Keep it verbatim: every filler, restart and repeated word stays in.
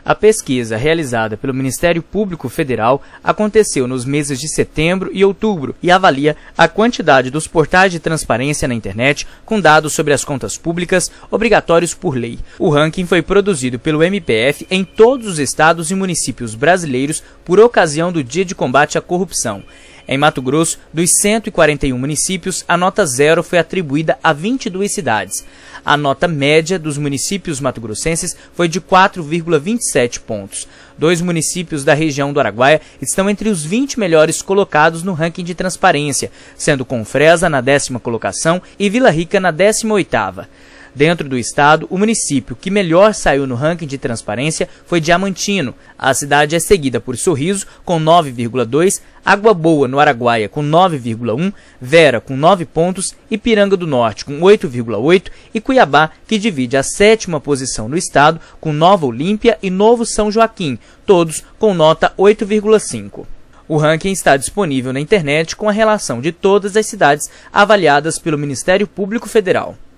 A pesquisa realizada pelo Ministério Público Federal aconteceu nos meses de setembro e outubro e avalia a quantidade dos portais de transparência na internet com dados sobre as contas públicas obrigatórios por lei. O ranking foi produzido pelo M P F em todos os estados e municípios brasileiros por ocasião do Dia de Combate à Corrupção. Em Mato Grosso, dos cento e quarenta e um municípios, a nota zero foi atribuída a vinte e duas cidades. A nota média dos municípios mato-grossenses foi de quatro vírgula vinte e sete pontos. Dois municípios da região do Araguaia estão entre os vinte melhores colocados no ranking de transparência, sendo Confresa na décima colocação e Vila Rica na décima oitava. Dentro do estado, o município que melhor saiu no ranking de transparência foi Diamantino. A cidade é seguida por Sorriso, com nove vírgula dois, Água Boa, no Araguaia, com nove vírgula um, Vera, com nove pontos, Ipiranga do Norte, com oito vírgula oito e Cuiabá, que divide a sétima posição no estado, com Nova Olímpia e Novo São Joaquim, todos com nota oito vírgula cinco. O ranking está disponível na internet com a relação de todas as cidades avaliadas pelo Ministério Público Federal.